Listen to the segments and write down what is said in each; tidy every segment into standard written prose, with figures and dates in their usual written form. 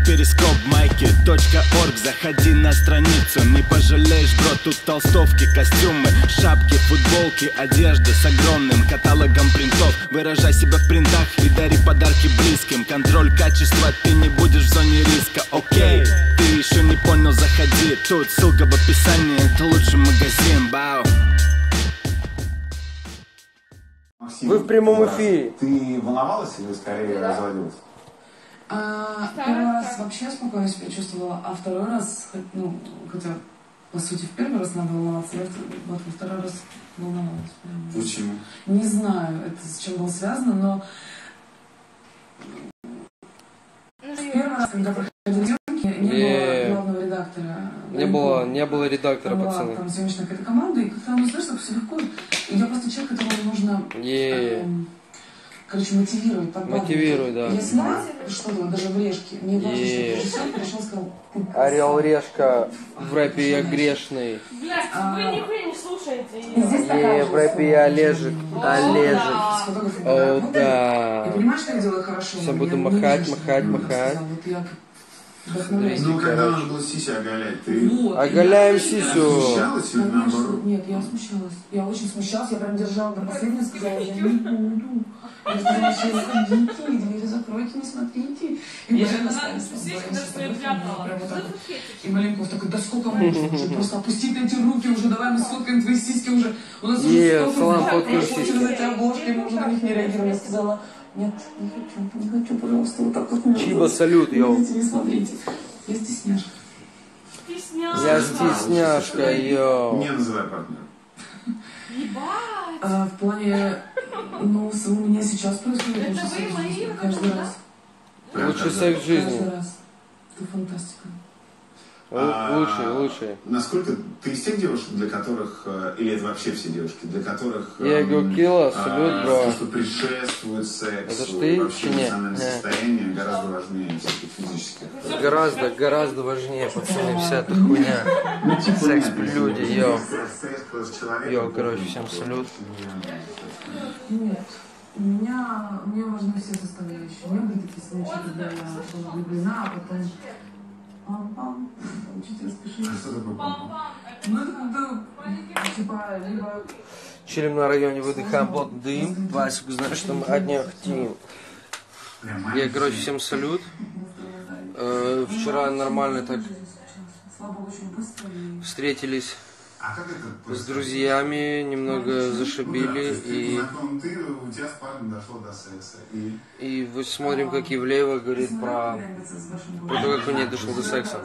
перископ майки.орг. Заходи на страницу, не пожалеешь, бро. Тут толстовки, костюмы, шапки, футболки, одежда с огромным каталогом принтов. Выражай себя в принтах и дари подарки близким. Контроль качества, ты не будешь в зоне риска. Окей, ты еще не понял, заходи. Тут ссылка в описании, это лучший магазин. Бау. Вы в прямом эфире. Ты волновалась или скорее разводилась? Первый раз вообще спокойно себя чувствовала, а второй раз, ну, хотя, по сути, в первый раз надо волноваться, вот во второй раз волновалась. Прямо. Почему? Не знаю, это с чем было связано, но в первый раз, когда проходили съемки, не было главного редактора. Не было редактора, пацаны. Там съемочная какая-то команда, и как-то, ну, знаешь, так все легко. И я просто человек, которому нужно... Короче, мотивировать, подбадривать. Мотивирует, да. Я сняла что-то, даже в решке. Мне важно, что режиссер пришел и сказал... Орел Решка, в рэпе я грешный. Блядь, вы нихуя не слушаете. В рэпе я Олежек. О, да. Я понимаю, что я делаю хорошо. Все буду махать. Ну, когда нужно было сиси оголять, ты... Оголяем сисю. Смущалась или наоборот? Нет, я смущалась. Я очень смущалась, я прям держала до последнего, сказала, я не буду. Я сказала, что заходите, двери закройте, не смотрите. И мы остались там. И Маленков такой, да сколько можно уже, просто опусти эти руки уже, давай мы сфоткаем твои сиськи уже. У нас уже столько прошло через эти обложки, мы уже на них не реагируем. Я сказала, нет, не хочу, пожалуйста, вот так вот. Чиба, салют, йоу. Не смотрите, я стесняшка. Я стесняшка, йоу. Не называй партнера. В плане, ну, у меня сейчас происходит лучший секс в жизни, каждый раз. Лучший секс в жизни. Каждый раз. Это фантастика. Лучший. Насколько ты из тех девушек, для которых, или это вообще все девушки, для которых... Я его килла, салют, бро. То, что предшествует сексу, Это ж ты, вообще чи нет? эмоциональное состояние гораздо важнее всяких физических. Гораздо важнее, пацаны, вся эта хуйня. Секс, люди, йоу. Йоу, короче, всем салют. Нет. Мне важны все составляющие. У меня были такие случаи, когда я была влюблена, а потом... Пам-пам. Учитель, спеши. А что такое пам-пам? Ну, это когда, типа, либо... Чилим на районе, выдыхаем плотно дым. Васик, знаешь, что мы от них хотим. Я, короче, всем салют. Вчера нормально так встретились с друзьями, немного зашибили и вот смотрим, как Ивлеева говорит про то, как он не дошел до секса.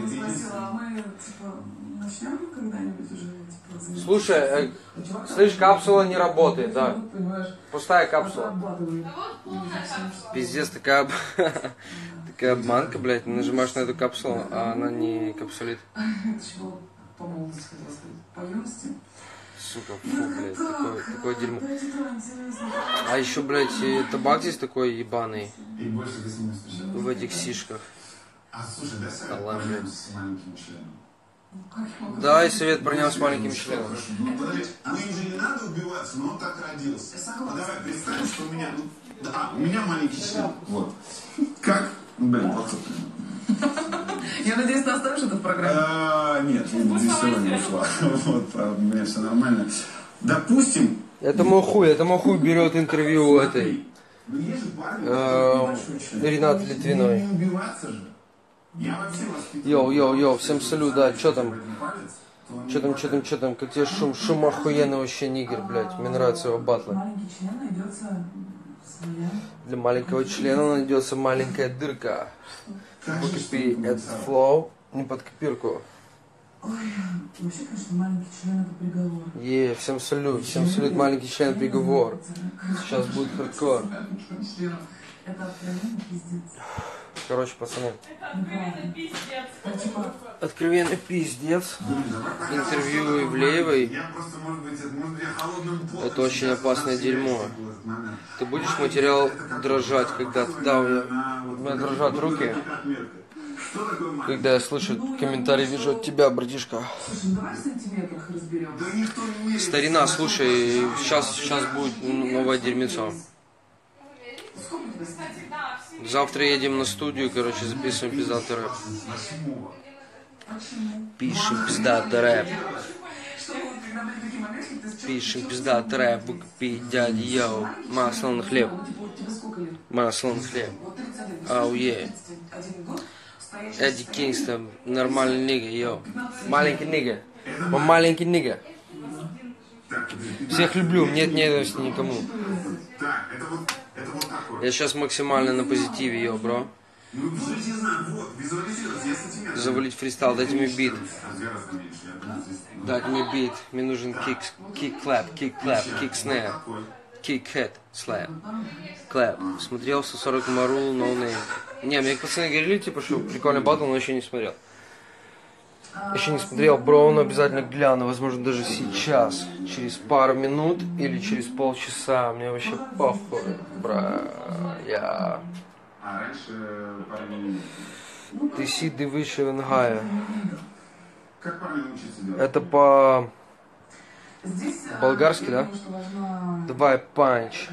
Слушай, слышь, капсула не работает, да. Пустая капсула. Пиздец, такая обманка, блядь. Нажимаешь на эту капсулу, а она не капсулит. Сука, фу, блядь, такое дерьмо. А еще, блядь, табак здесь такой ебаный. В этих сишках. Аллах, блядь. Да, и совет парням с маленьким членом. Ну, подожди, ну им же не надо убиваться, но он так родился. Давай представим, что у меня... Да, у меня маленький член. Вот. Как? Блин, вот. Я надеюсь, ты оставишь это в программе? Нет, здесь все равно ушла. Вот, у меня все нормально. Допустим... Это мой хуй берет интервью у этой Ренаты Литвиной. Не убиваться же. Йоу, всем салют, да, чё там, как тебе шум охуенный вообще нигер, блядь, мне нравится его батлы. Для маленького члена найдется маленькая дырка. Выкопи этот флоу, не под копирку. Ой, вообще, конечно, маленький член это приговор. Всем салют, маленький член приговор. Сейчас будет хардкор. Это откровенный пиздец. Короче, пацаны. Это Откровенный пиздец. Интервью Ивлеевой. Это очень опасное дерьмо. Ты будешь материал дрожать, когда... Да, у меня дрожат руки. Когда я слышу комментарий, вижу от тебя, братишка. Старина, слушай, сейчас будет новое дерьмецо. Завтра едем на студию, короче, записываем пиздатый рэп. Пишем пиздатый рэп. Пишем пиздатый рэп, выкупи дяди, йоу. Масло на хлеб. Масло на хлеб. Ау, е. Эдди Кингстон, нормальный нига, йоу. Маленький нига. Он маленький нига. Всех люблю, нет ненависти никому. Я сейчас максимально на позитиве, йоу, бро. Завалить фристайл, дайте мне бит. Дайте мне бит. Мне нужен кик-клэп, кик-снэр, кик-хэт, слэп, клэп. Смотрел 140 Марул, ноунейм. Не, мне пацаны говорили, типа, что прикольный батл, но еще не смотрел. Еще не смотрел, бро, но обязательно гляну, возможно, даже сейчас, через пару минут или через полчаса. Мне вообще похуй, бра, я... Ты сиды выше Венгая. Это по-болгарски, да? Давай панч.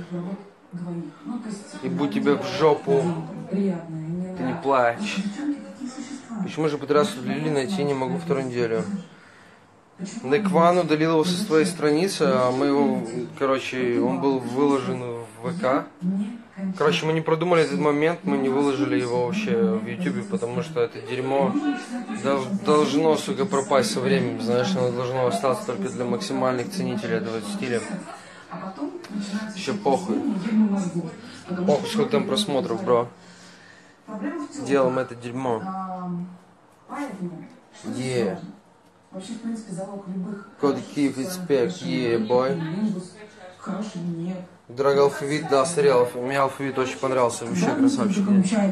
И будь тебе в жопу. Ты не плачь. Почему же подряд удалили, найти не могу вторую неделю. Некван удалил его со своей страницы, а мы его, короче, он был выложен в ВК. Короче, мы не продумали этот момент, мы не выложили его вообще в Ютубе, потому что это дерьмо должно, сука, пропасть со временем, знаешь, оно должно остаться только для максимальных ценителей этого стиля. Еще похуй. Похуй, сколько там просмотров, бро. Делаем это дерьмо. Yeah. Код Киев и Спек, yeah, boy. Дорогой алфавит, да, старел. Мне алфавит очень понравился, вообще красавчик.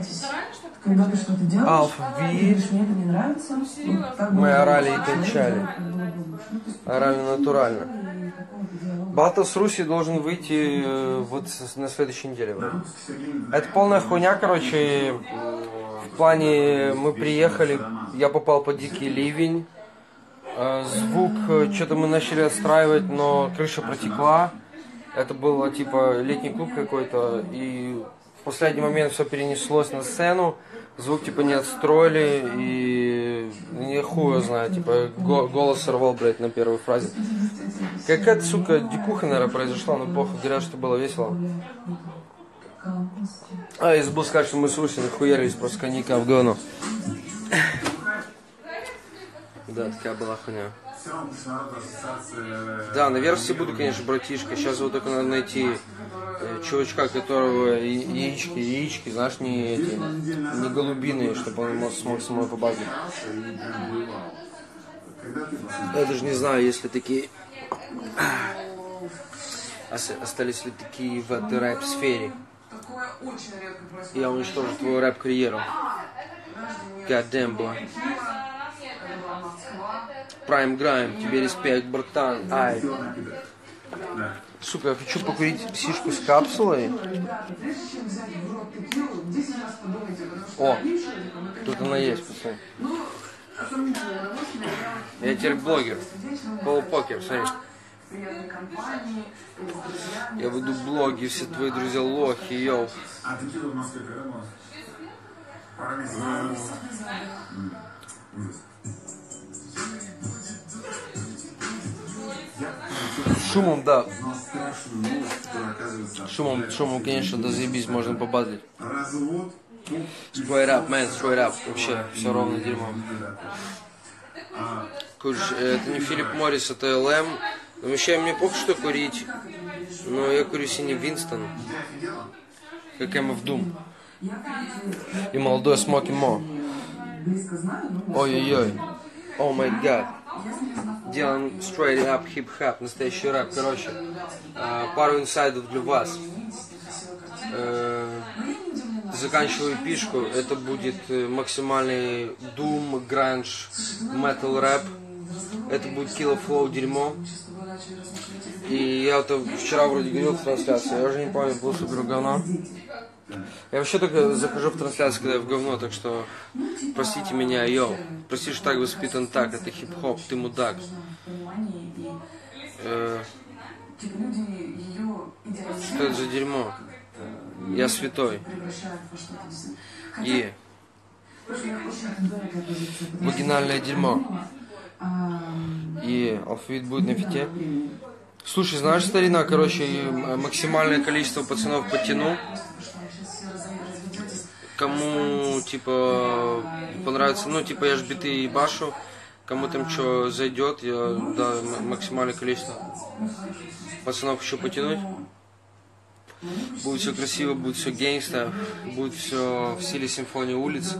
Алфавит. Мы орали и кончали. Орали натурально. Батл с Руси должен выйти вот на следующей неделе. Это полная хуйня, короче. В плане, мы приехали, я попал под дикий ливень. Звук, что-то мы начали отстраивать, но крыша протекла. Это было типа летний клуб какой-то, и в последний момент все перенеслось на сцену, звук типа не отстроили, и я хуй знаю, типа голос сорвал, блядь, на первой фразе. Какая-то, сука, дикуха, наверное, произошла, но похуй, говорят, что было весело. А, я забыл сказать, что мы с Русей нахуярились просто коньяка в говно. Да, такая была хуйня. Да, на версии буду, конечно, братишка. Сейчас вот только надо найти чувачка, которого яички, знаешь, не голубиные, чтобы он смог со мной побазить. Я даже не знаю, если такие... Остались ли такие в этой рэп-сфере. Я уничтожу твою рэп-карьеру. God damn, boy. Prime Grime, тебе респект, братан. Ай. Сука, я хочу покурить сишку с капсулой. О, тут она есть, пацаны. Я теперь блогер. Полупокер, смотри. Я веду блоги, все твои друзья лохи, йоу. Шумом, да. Шумом, конечно, да заебись, можно побазить. Straight up, man, straight up. Вообще, все ровно дерьмо. Куришь, это не Филипп Моррис, это ЛМ. Вообще, мне похуй, что курить. Но я курю синий Винстон. Как MF Doom. И молодой Смоки Мо. Ой-ой-ой. О май гад. Делаем straight up хип-хап, настоящий рэп. Короче, пару инсайдов для вас. Заканчиваю пишку. Это будет максимальный doom, гранж, metal рэп. Это будет Killa Flow дерьмо. И я вот вчера вроде говорил в трансляции, я уже не помню, был супер говно. Я вообще только захожу в трансляцию, когда я в говно, так что простите меня, йоу. Прости, что так воспитан так, это хип-хоп, ты мудак. Что это за дерьмо? Я святой. И вагинальное дерьмо. И алфавит будет на фите. Слушай, знаешь, старина, короче, максимальное количество пацанов потяну. Кому, типа, понравится, ну, типа, я ж биты ебашу. Кому там что зайдет, я, да, максимальное количество пацанов еще потянуть. Будет все красиво, будет все гейнгста, будет все в стиле симфонии улиц.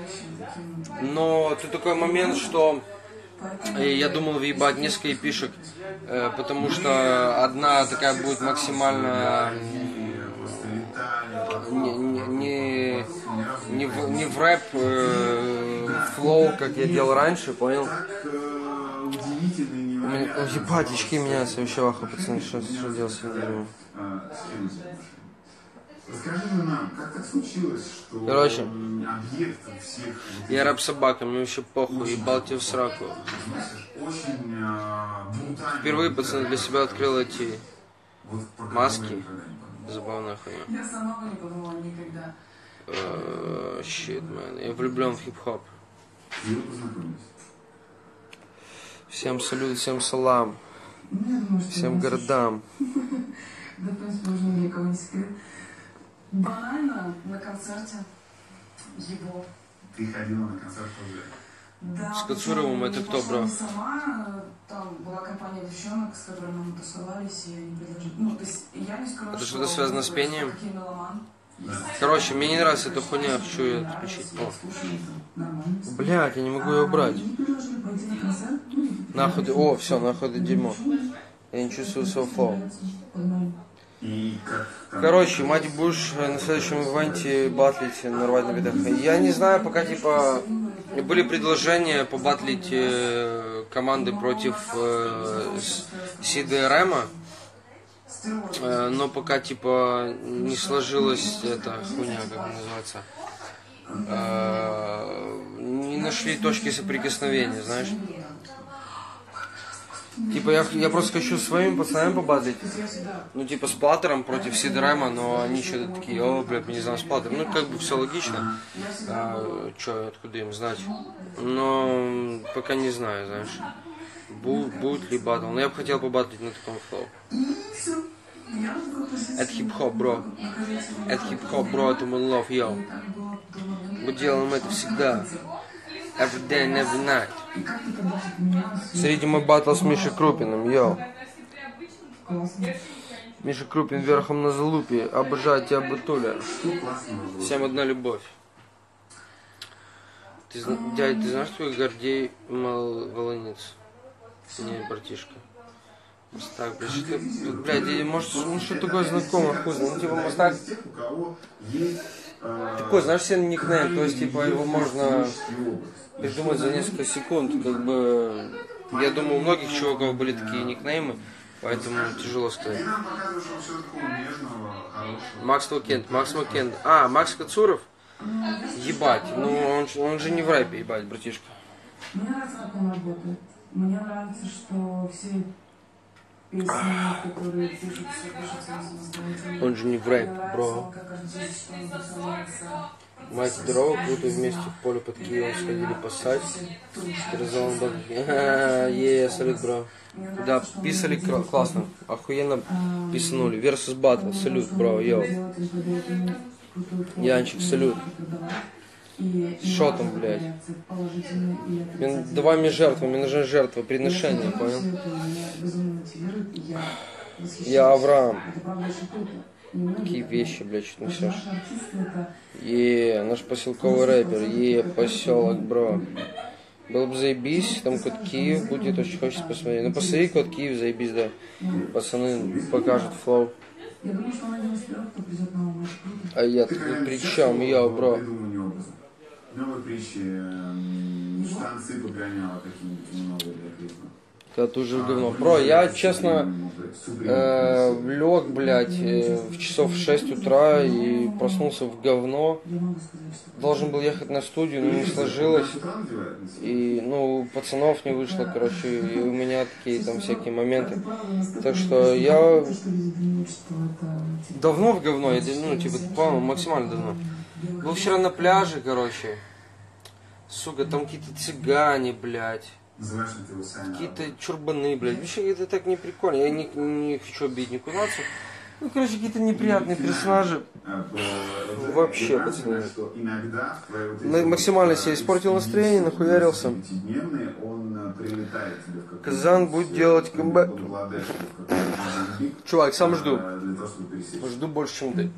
Но тут такой момент, что я думал въебать несколько эпишек, потому что одна такая будет максимально не в рэп флоу, как я делал раньше, понял? Ебать, очки меняются, вообще ваху, пацаны, что делать сегодня? Расскажи нам, как так случилось, что короче, объектом всех... Я рэп-собака, мне вообще похуй, ебал тебе в сраку. Впервые, пацаны, для себя открыл эти маски. Забавная хуйня. Я сама бы не подумала никогда. Щит, мэн. Я влюблен в хип-хоп. Всем салют, всем салам. Всем городам. Да, в принципе, уже ни для кого не секрет. Банально на концерте его. Ты ходила на концерт уже? Да. С Кацуровым это кто, бро? Сама, там была компания девчонок, с которыми мы тусовались, и они предложили. Ну, то есть я не скажу, это что-то связано с пением? Да. Короче, мне не нравится эта хуйня, хочу ее отключить. Блять, я не могу ее убрать. Нахуй, о, все, нахуй это дерьмо. Я не чувствую своего флоу. Короче, мать будешь на следующем ивенте батлить, нарвать на бедах. Я не знаю, пока типа были предложения побатлить команды против CDRM, но пока типа не сложилась эта хуйня, как она называется. Не нашли точки соприкосновения, знаешь. Типа я просто хочу своими пацанами побатлить. Ну типа с Платтером против Сидорема, но они что-то такие, о, блядь, мы не знаем с Платтером. Ну как бы все логично. Че, откуда им знать? Но пока не знаю, знаешь. Будет ли батл. Но я бы хотел побатлить на таком флоу. Это хип-хоп, бро. Это хип-хоп, бро, это one love, yo. Мы делаем это всегда. Every day and every night. Смотрите мой батл с Мишей Крупиным, йоу. Миша Крупин верхом на залупе. Обожаю тебя, Батуля. Всем одна любовь. Дядя, ты знаешь, что Гордей Волынец? Не, братишка. Мастак, блядь, что ты, блядь, дядя, может, ну что такое знакомое, хуй, ну типа Мастак. Такой, знаешь, все никнейм, то есть, типа, его можно придумать за несколько секунд, как бы, я думаю, у многих чуваков были такие никнеймы, поэтому тяжело сказать. Макс Маккенд, Макс Кацуров? Ебать, ну он же не в рэпе, ебать, братишка. Мне нравится, как он работает. Мне нравится, что все песни, которые пишутся самостоятельно. Он же не в рэп, бро. Мать здорово, круто вместе в поле под Киевом сходили поссать. Салют, бро. Да, писали классно, охуенно писанули. Versus Battle, салют, бро, йоу. Янчик, салют. Шо там, блядь? Давай мне жертву, мне нужна жертва, приношение, понял? Я Авраам. Какие вещи, блядь, что ты несешь? Наш поселковый рэпер, поселок, бро. Было бы заебись, там код Киев будет, очень хочется посмотреть. Ну посмотри, код Киев, заебись, да. Пацаны покажут флоу. А я тут при чем, я, бро? Новые притчи, штанцы погоняла какие-нибудь новые для клипа. Когда ты уже в говно. Бро, я, честно, лег, блядь, в часов 6 утра и проснулся в говно. Должен был ехать на студию, но не сложилось. И, ну, у пацанов не вышло, короче, и у меня такие там всякие моменты. Так что я давно в говно, ну, типа, по-моему, максимально давно. Был вчера на пляже, короче. Сука, там какие-то цыгане, блядь. Какие-то чурбаны, блядь. Вообще это так не прикольно. Я не хочу обидеть никуда. Ну, короче, какие-то неприятные персонажи. Вообще, пацаны. Максимально себе испортил настроение, нахуярился. Казан будет делать камбэк. Чувак, сам жду. Жду больше, чем ты.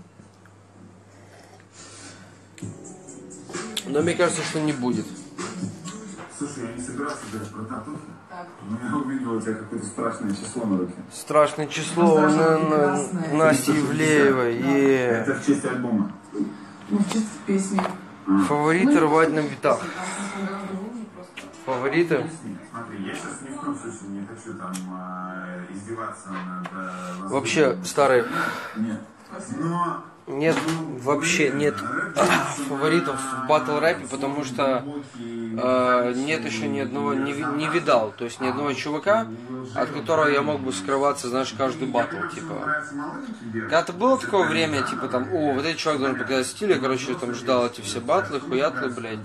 Но мне кажется, что не будет. Слушай, я не собирался даже про татухи, но я увидел у тебя какое-то страшное число на руке. Страшное число на Насти Ивлеевой. Это в честь альбома. Ну, в честь песни. Фавориты рвать на битах. Фавориты? Смотри, я сейчас ни в коем случае не хочу там издеваться над... Вообще, старый. Нет. Но... Нет, вообще нет фаворитов в батл рэпе, потому что нет еще ни одного, не видал, то есть ни одного чувака, от которого я мог бы скрываться, знаешь, каждый батл, типа. Когда-то было такое время, типа там, о, вот этот чувак должен показать стиль, я, короче, там ждал эти все батлы, хуятлы, блядь.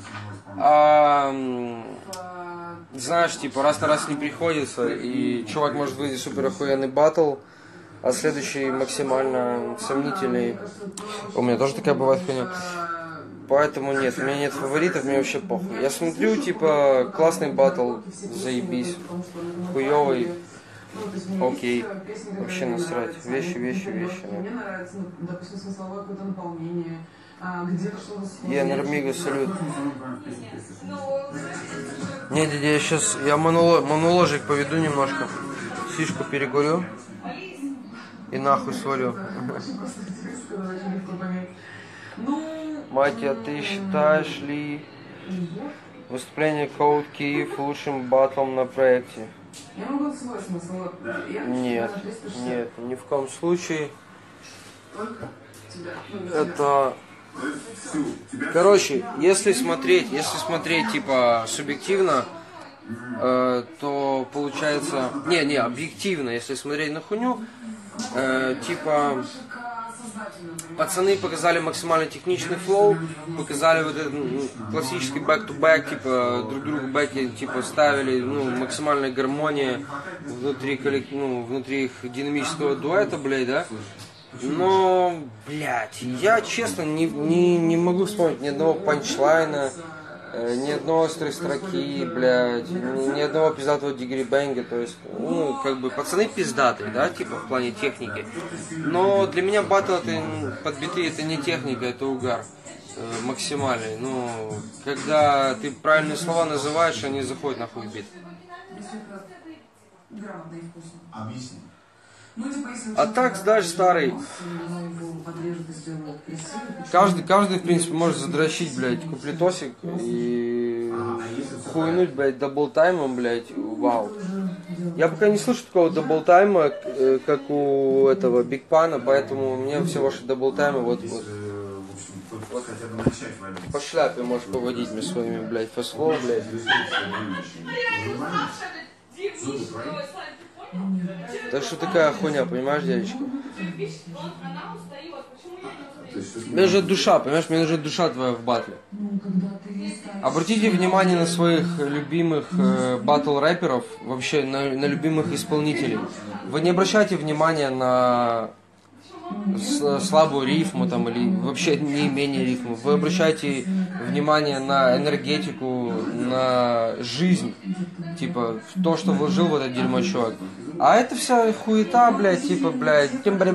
Знаешь, типа, раз на раз не приходится, и чувак может выйти супер охуенный батл, а следующий максимально сомнительный. У меня тоже такая бывает хуйня. Поэтому нет, у меня нет фаворитов, мне вообще похуй. Я смотрю, типа, классный батл, заебись. Хуёвый, окей. Вообще насрать. Вещи. Мне нравится, допустим, смысловое какое-то наполнение. Я Нормиго, салют. Не, дядя, я сейчас, я моноложик поведу немножко. Сишку перекурю. И нахуй свалю. Матья, ты считаешь ли выступление Code Kyiv лучшим батлом на проекте? Нет, ни в коем случае. Это... Короче, если смотреть типа субъективно, то получается... Не, объективно, если смотреть на хуйню, типа, пацаны показали максимально техничный флоу, показали вот этот классический back-to-back, типа, друг другу бэки, типа, ставили, ну, максимальная гармония внутри их динамического дуэта, блядь, да. Но, блядь, я, честно, не могу вспомнить ни одного панчлайна, ни одной острой строки, блядь, ни одного пиздатого дигри-бенга, то есть, ну, как бы, пацаны пиздатые, да, типа, в плане техники. Но для меня батл под биты это не техника, это угар максимальный. Ну, когда ты правильные слова называешь, они заходят нахуй в бит. А так, знаешь, старый, каждый, в принципе, может задрочить, блядь, куплетосик и хуйнуть, блядь, даблтаймом, блядь, вау. Я пока не слышу такого даблтайма, как у этого Биг Пана, поэтому мне все ваши даблтаймы вот по шляпе можешь поводить мне своими, блядь, фэсфлоу, блядь. Так что такая хуйня, понимаешь, девочка? Мне нужна душа, понимаешь, мне нужна душа твоя в батле. Обратите внимание на своих любимых батл-рэперов, вообще на любимых исполнителей. Вы не обращайте внимания на слабую рифму там, или вообще не имение рифмы. Вы обращайте внимание на энергетику, на жизнь, типа то, что вложил в этот дерьмо чувак. А это вся хуета, блядь, типа, блядь,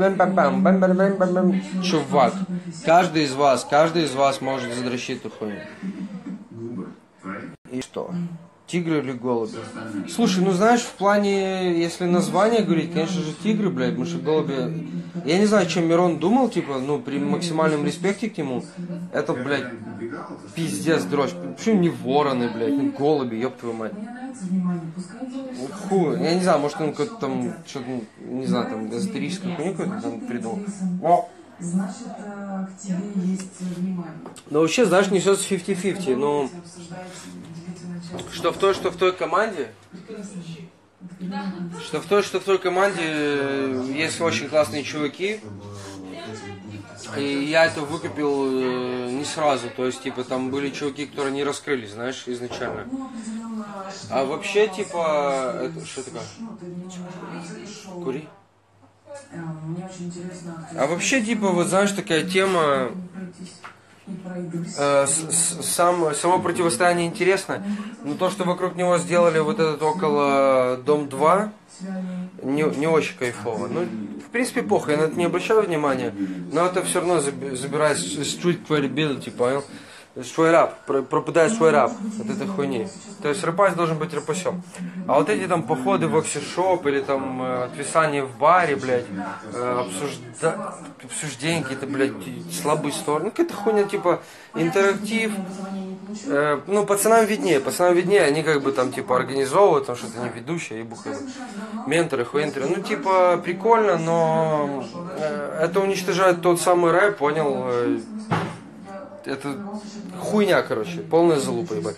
чувак. Каждый из вас может задрочить эту хуйню. И что? Тигры или голуби? Слушай, ну знаешь, в плане, если название говорить, конечно же тигры, блядь, потому что голуби... Я не знаю, чем Мирон думал, типа, ну, при максимальном респекте к нему, это, блядь, пиздец дрожь. Почему не вороны, блядь, не голуби, ёб твою мать. Хуй, я не знаю, может он какой-то там, что-то, не знаю, там, эзотерическую хуйню какую-то там придумал. Значит, к тебе есть внимание. Но вообще, знаешь, несется 50-50, ну... Что в той команде, что в той команде есть очень классные чуваки, и я это выкупил не сразу, то есть, типа, там были чуваки, которые не раскрылись, знаешь, изначально. А вообще, типа, это, что такое? Кури? А вообще, типа, вот знаешь, такая тема... Само противостояние интересно, но то, что вокруг него сделали вот этот около Дом 2, не очень кайфово. Ну, в принципе, похуй, я на это не обращаю внимания, но это все равно забирает street credibility, понял? Свой рэп, пропадает свой рэп от этой хуйни. То есть рэпач должен быть рэпачом. А вот эти там походы в оксишоп или там отвисание в баре, блядь, обсуждения какие-то, блядь, слабые стороны. Ну, какая-то хуйня, типа, интерактив. Ну, пацанам виднее, они как бы там, типа, организовывают, там что-то не ведущие, ебу, как бы, менторы, хуентеры. Ну, типа, прикольно, но это уничтожает тот самый рэп, понял? Это хуйня, короче, полная залупа, ебать.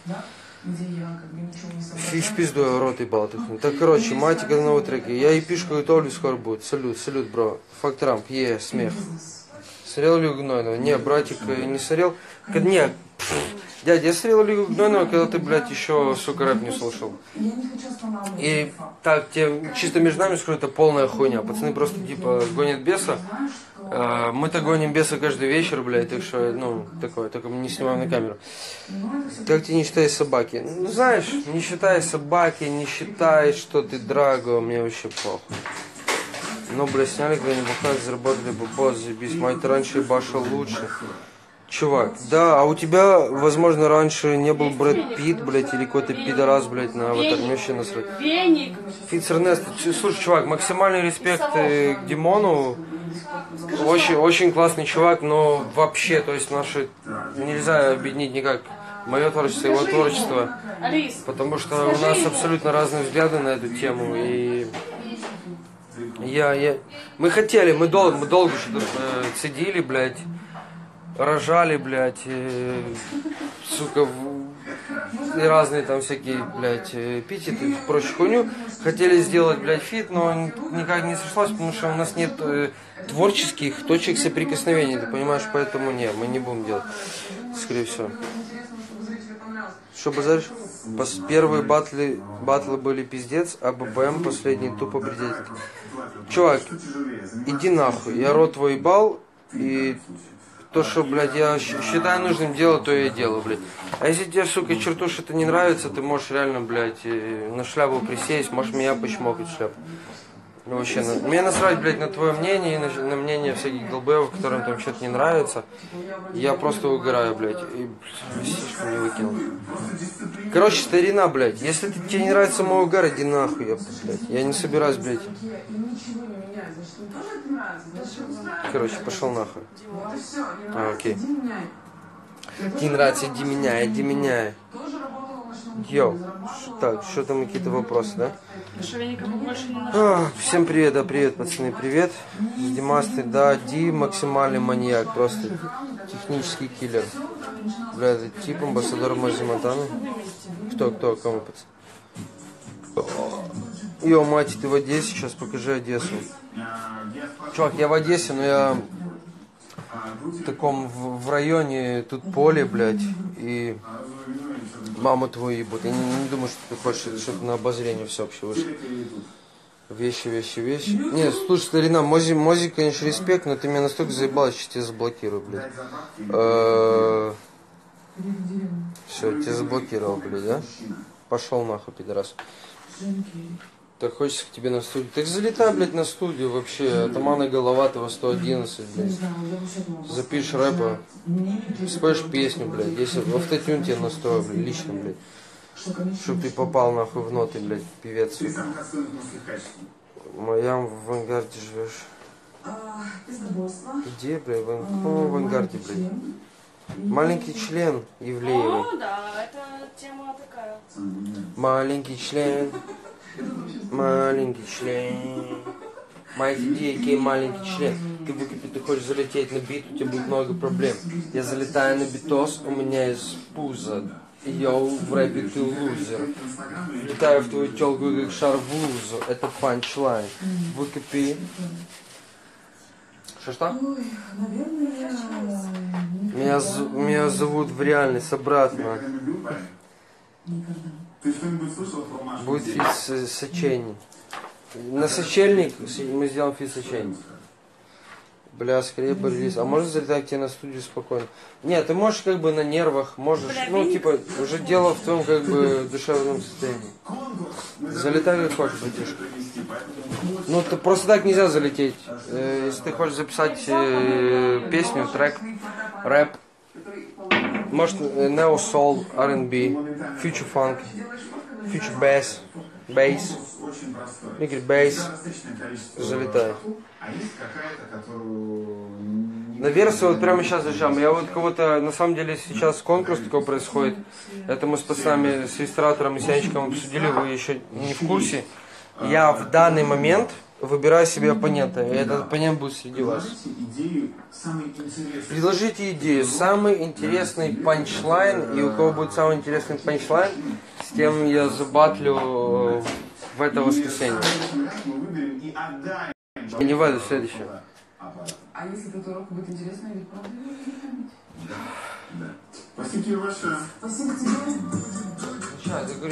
Фиш пизду, рот ебал. Так, короче, матика на новые треки. Я эпишку готовлю, скоро будет. Салют, бро. Факт рамп, смех. Смотрел Лигу Гнойного? Не, братик, не смотрел. Не, дядя, я смотрел Лигу Гнойного, когда ты, блядь, еще, сука, рэп не слушал. И так, тебе чисто между нами скажу, это полная хуйня. Пацаны просто, типа, гонят беса. Мы-то гоним беса каждый вечер, блядь, так что, ну, такое, только мы не снимаем на камеру. Как ты не считаешь собаки? Ну, знаешь, не считай собаки, не считай, что ты драго, мне вообще похуй. Ну, блядь, сняли когда-нибудь бухать, заработали бы босс, заебись, мать раньше башил лучше. Чувак, да, а у тебя, возможно, раньше не был Брэд Питт, блядь, или какой-то пидорас, блядь, на аватар, мне вообще насрать. Фитц Эрнест, слушай, чувак, максимальный респект к Димону, очень классный чувак, но вообще, то есть наши, нельзя объединить никак мое творчество и его творчество, потому что у нас абсолютно разные взгляды на эту тему, и мы долго что-то цедили, блядь, рожали, блядь, сука, и разные там всякие, блядь, эпитеты и прочую хуйню. Хотели сделать, блядь, фит, но никак не сошлось, потому что у нас нет творческих точек соприкосновения, ты понимаешь, поэтому нет, мы не будем делать, скорее всего. Что базаришь? Первые батлы были пиздец, а ББМ последний тупо бредитель. Чувак, иди нахуй, я рот твой ебал, и то, что, блядь, я считаю нужным делать, то я и делаю, блядь. А если тебе, сука, черту что-то не нравится, ты можешь реально, блядь, на шляпу присесть, можешь меня почмокать в шляпу. Ну, вообще, мне насрать, блядь, на твое мнение и на мнение всяких долбоевых, которым там что-то не нравится. Я просто угораю, блядь, и сишку не выкинул. Короче, старина, блядь, если тебе не нравится мой угар, иди нахуй, блядь. Я не собираюсь, блядь. Короче, пошел нахуй. Окей. Тебе нравится, иди меняй. Йоу. Так, что там, какие-то вопросы, да? Всем привет, да, привет, пацаны, привет. Димасты, да, Ди максимальный маньяк, просто технический киллер. Бля, это тип амбассадор Мазиматана. Кто, кому, пацан? Йоу, мать, ты в Одессе, сейчас покажи Одессу. Чувак, я в Одессе, но я в таком, в районе, тут поле, блядь, и маму твою ебут. Я не думаю, что ты хочешь, чтобы на обозрение все вообще вышло. Вещи. Не, слушай, старина, Мози, конечно, респект, но ты меня настолько заебал, что тебя заблокирую, блядь. Все, тебя заблокировал, блядь, да? Пошел нахуй, пидорас. Так хочется к тебе на студию. Так залетай, блядь, на студию вообще. Атамана Головатого 111, блядь. Запишешь рэпа. Споешь песню, блядь. Если в автотюн тебе настрою, блядь, лично, блядь. что, конечно... Чтоб ты попал нахуй в ноты, блядь, певец. Ты сам как своих мужских качеств? Моя в авангарде живешь. Пиздобойство. Где, блядь? В авангарде, блядь. Маленький член Ивлеевой. О, да, это тема такая. Маленький член. Маленький член. Моя идея, кей маленький член. Ты выкупи, ты хочешь залететь на бит, у тебя будет много проблем. Я залетаю на битос, у меня есть пузо. Йоу, в рэпе ты лузер. Летаю в твою тёлку, как шар в лузу. Это панчлайн. Выкупи. Что? Ой, наверное, Меня зовут в реальность обратно. никогда. Ты что-нибудь слышал про Машу? Будет фит сочельник. На сочельник мы сделаем фит сочельник. Бля, скорее бы релиз. А можно залетать к тебе на студию спокойно? Нет, ты можешь как бы на нервах, можешь, ну типа, уже дело в твоем как бы душевном состоянии. Залетай как хочешь, братишка. Ну, ты просто так нельзя залететь. Если ты хочешь записать песню, трек, рэп, может Neo Soul, R&B, Future Funk, Future Bass, Nigger Bass, залетай. А есть какая-то, которую... На версию вот прямо сейчас зажам. Я вот кого-то, на самом деле сейчас конкурс такой происходит. Это мы с пацанами, с регистратором и Сянчиком обсудили, вы еще не в курсе. Я в данный момент выбираю себе оппонента, и этот оппонент будет среди вас. Предложите идею, самый интересный панчлайн, и у кого будет самый интересный панчлайн, с тем я забатлю в это воскресенье. Не в это, следующее. А если татуировка будет интересная, ведь правда Да. Спасибо тебе большое. Спасибо тебе. Сейчас, закури.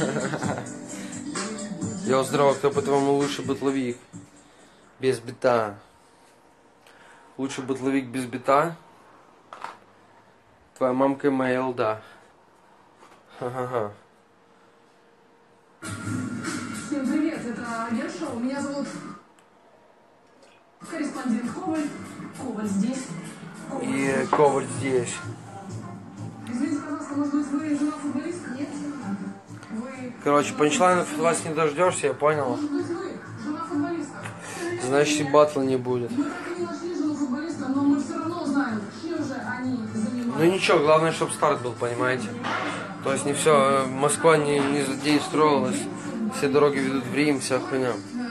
Я здорово, кто по-твоему лучший батловик? Без бита. Лучший батловик без бита? Твоя мамка и моя елда. Ха-ха-ха. Всем привет, это Гершоу. Меня зовут корреспондент Коваль. Коваль здесь. И Коваль здесь. Извините, пожалуйста, может быть, вы жена футболистка? Нет? Вы... Короче, панчлайнов от вас не дождешься, я понял. Может быть, вы жена футболистка? Значит, и батла не будет. Мы так и не нашли жену футболиста, но мы все равно знаем, чем же они занимаются. Ну ничего, главное, чтобы старт был, понимаете? То есть не все, Москва не за день строилась, все дороги ведут в Рим, вся хуйня.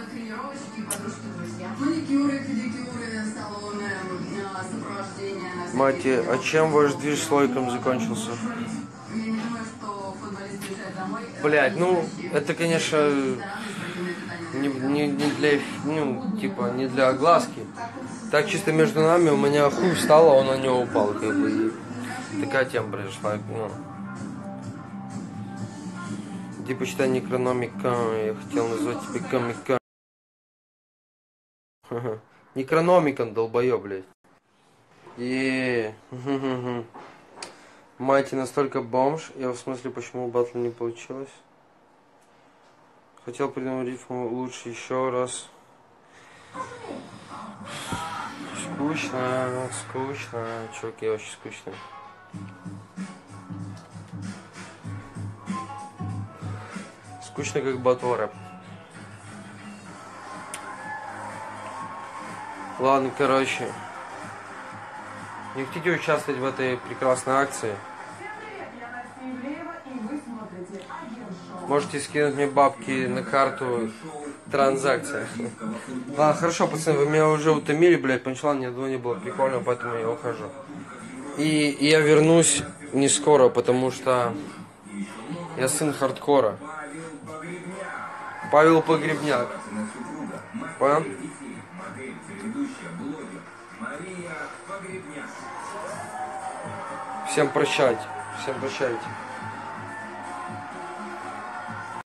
Маникюры, педикюры, салоны, сопровождение. Мать, а чем ваш движ слойком закончился? Я не думаю, что футболист приезжает домой. Блять, ну, это, конечно, не для, ну, типа, не для огласки. Так чисто между нами, у меня хуй встал, а он на него упал, как бы, и такая тема произошла, ну. Типа, считай, некрономика, я хотел назвать тебя комика. Некрономикон, долбоёб, блядь. И Майти настолько бомж, я в смысле, почему батл не получилось. Хотел придумать рифму лучше еще раз. Скучно, скучно, чуваки, очень скучно. Скучно, как батл рэп. Ладно, короче. Не хотите участвовать в этой прекрасной акции? Можете скинуть мне бабки на карту транзакция. Ладно, хорошо, пацаны, вы меня уже утомили, блядь, панчлайн ни одного не было прикольно, поэтому я ухожу. И я вернусь не скоро, потому что я сын хардкора. Павел Погребняк. Понял? Всем прощайте. Всем прощайте.